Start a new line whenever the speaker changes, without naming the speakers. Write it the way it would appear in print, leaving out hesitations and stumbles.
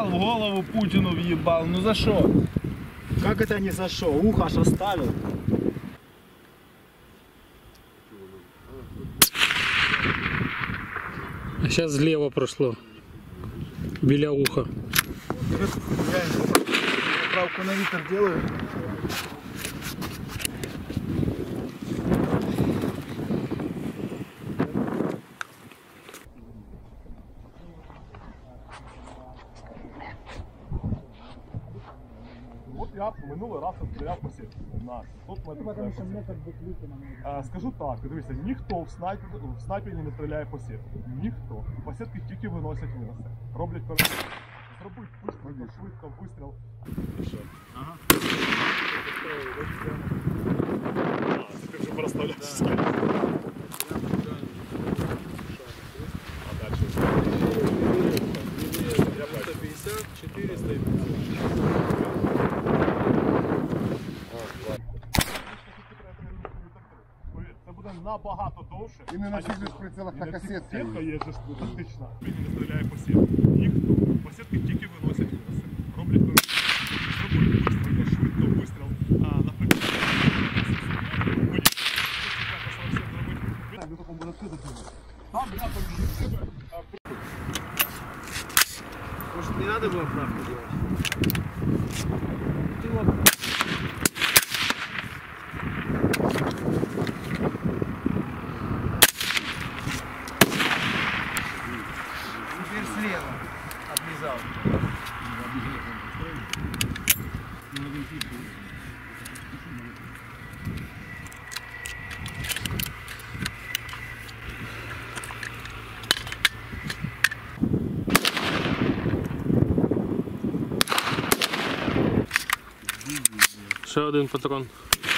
в голову Путину въебал. Ну за что?
Как это не за что? Ухо аж оставил.
А сейчас злева прошло. Біля уха.
Я поправку на ветер делаю.
От я минулий раз стріляв по сітці на 600 метрів. Скажу так, дивіться, ніхто в снайпері не стріляє по сітці. Ніхто. По сітки тільки виносять виноси. Роблять перед. Зробить швидко вистріл. Ага. Це ти вже проставляєш. А далі? 350, 400 і 500. Це буде набагато довше.
І не на всіх же прицелах така сітка.
Сітка є ж тактична. Він не стріляє по сітці. Ніхто. По сітки тільки виносять виноси. Роблять зробити швидко вистріл. Наприклад, до такого буде ти дотримати. Там я побіжу себе.
Может, не надо было правду делать? Ты вот... Теперь слева облизал.
Ще один патрон.